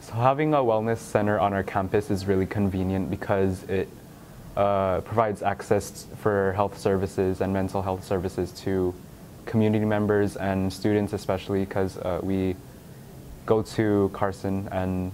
So having a wellness center on our campus is really convenient because it provides access for health services and mental health services to community members and students, especially because we go to Carson, and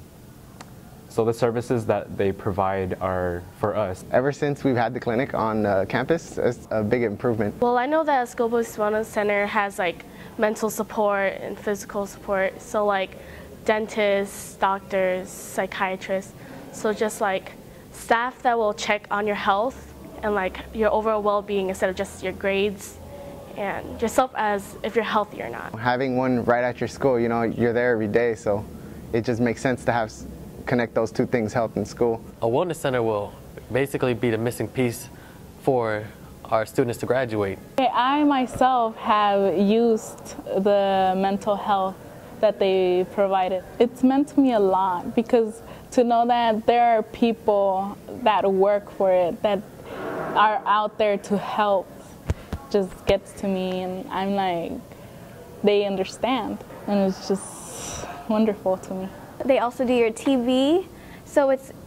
so the services that they provide are for us. Ever since we've had the clinic on campus, it's a big improvement. Well, I know that Scobos Wellness Center has like mental support and physical support, so like dentists, doctors, psychiatrists, so just like staff that will check on your health and like your overall well-being instead of just your grades and yourself as if you're healthy or not. Having one right at your school, you know, you're there every day, so it just makes sense to connect those two things, health and school. A wellness center will basically be the missing piece for our students to graduate. I myself have used the mental health that they provided. It's meant to me a lot because to know that there are people that work for it, that are out there to help, just gets to me, and I'm like, they understand, and it's just wonderful to me. They also do your TB, so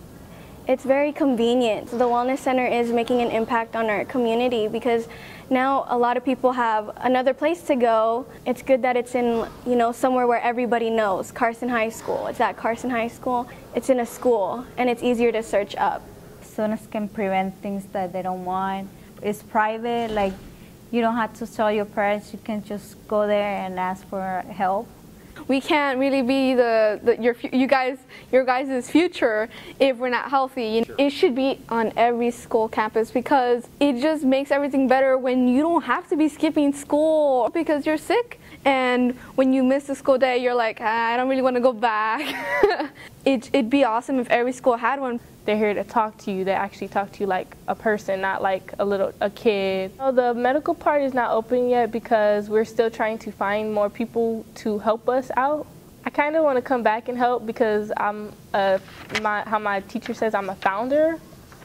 it's very convenient. The Wellness Center is making an impact on our community because now a lot of people have another place to go. It's good that it's in, you know, somewhere where everybody knows. Carson High School. It's at Carson High School. It's in a school, and it's easier to search up. Students can prevent things that they don't want. It's private, like you don't have to tell your parents. You can just go there and ask for help. We can't really be your guys' future if we're not healthy. It should be on every school campus because it just makes everything better when you don't have to be skipping school because you're sick. And when you miss the school day, you're like, I don't really want to go back. It'd be awesome if every school had one. They're here to talk to you. They actually talk to you like a person, not like a kid. So the medical part is not open yet because we're still trying to find more people to help us out. I kind of want to come back and help because I'm how my teacher says I'm a founder.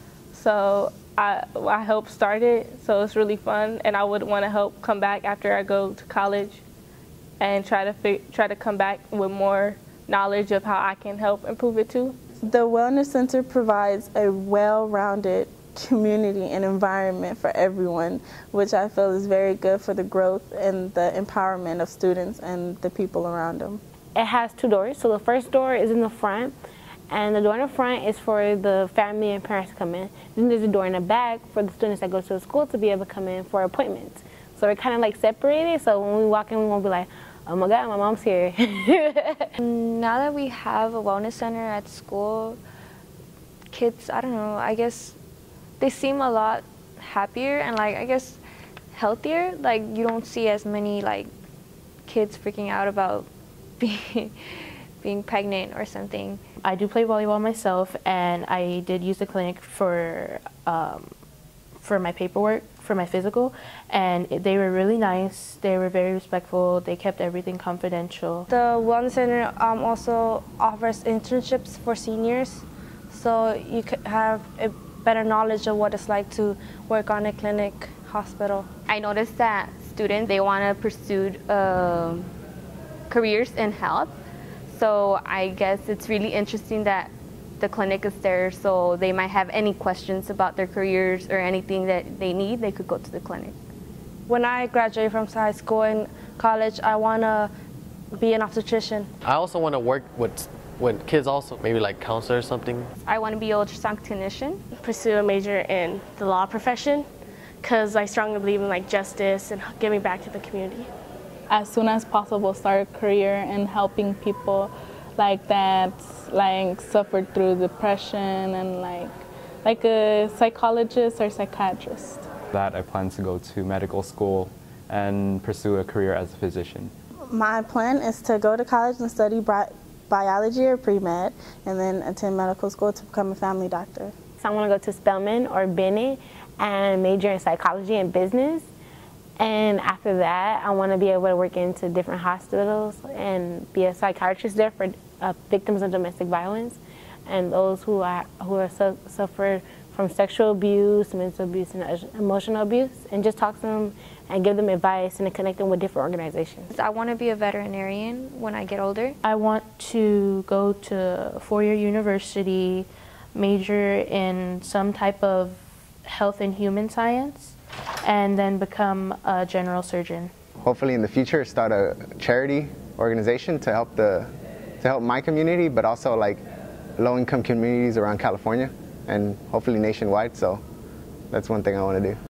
So I helped start it, so it's really fun, and I would want to help come back after I go to college and try to come back with more knowledge of how I can help improve it too. The Wellness Center provides a well-rounded community and environment for everyone, which I feel is very good for the growth and the empowerment of students and the people around them. It has two doors. So the first door is in the front, and the door in the front is for the family and parents to come in. Then there's a door in the back for the students that go to the school to be able to come in for appointments. So we're kind of like separated, so when we walk in, we won't be like, oh my God, my mom's here. Now that we have a wellness center at school, kids, I don't know, I guess they seem a lot happier and like, I guess, healthier. Like you don't see as many like kids freaking out about being pregnant or something. I do play volleyball myself, and I did use the clinic for my paperwork, for my physical, and they were really nice. They were very respectful. They kept everything confidential. The Wellness Center also offers internships for seniors, so you could have a better knowledge of what it's like to work on a clinic hospital. I noticed that students, they want to pursue careers in health, so I guess it's really interesting that the clinic is there, so they might have any questions about their careers or anything that they need, they could go to the clinic. When I graduate from high school and college, I want to be an obstetrician. I also want to work with kids also, maybe like counselor or something. I want to be an ultrasound technician. Pursue a major in the law profession because I strongly believe in like justice and giving back to the community. As soon as possible, start a career in helping people like that, like suffered through depression, and like a psychologist or psychiatrist. That I plan to go to medical school and pursue a career as a physician. My plan is to go to college and study biology or pre-med, and then attend medical school to become a family doctor. So I want to go to Spelman or Bennett and major in psychology and business. And after that, I want to be able to work into different hospitals and be a psychiatrist there for victims of domestic violence and those who are suffered from from sexual abuse, mental abuse, and emotional abuse, and just talk to them and give them advice and connect them with different organizations. I want to be a veterinarian when I get older. I want to go to a four-year university, major in some type of health and human science, and then become a general surgeon. Hopefully in the future start a charity organization to help my community, but also like low-income communities around California and hopefully nationwide. So that's one thing I want to do.